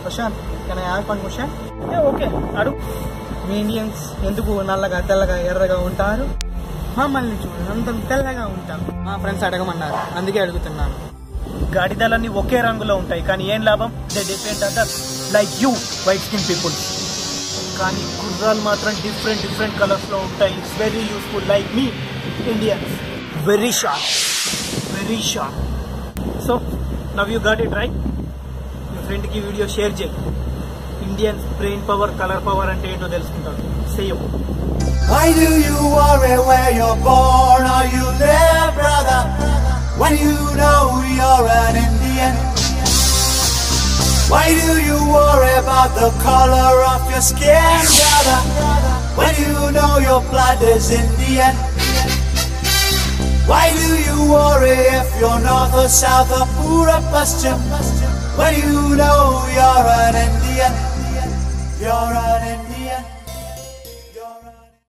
Prashant, can I ask one question? Yeah, okay. Adu. మీ Indians ఎందుకు నల్లగా తెల్లగా ఎర్రగా ఉంటారు? మమ్మల్ని చూడండి తెల్లగా ఉంటాం. మా ఫ్రెండ్స్ అడగమన్నారు, అందుకే అడుగుతున్నాను. గాడిదలన్నీ ఒకే రంగులో ఉంటాయి, కానీ ఏం లాభం? They depend others like you white skin people. కానీ గుర్రాలు మాత్రం డిఫరెంట్ కలర్స్ లో ఉంటాయి. ఇట్స్ వెరీ యూస్ఫుల్ లైక్ మీ Indians. Very sharp. So now you got it right. మీ ఫ్రెండ్కి వీడియో షేర్ చేయి. Indians brain power, color power ante ento telusukuntaru. Say you. Why do you worry where you're born or you live, brother, when you know you're an Indian? Why do you worry about the color of your skin, brother, when you know your blood is Indian? Why do you worry if you're north or south or pura paschim, when you know you're an Indian? You're an Indian.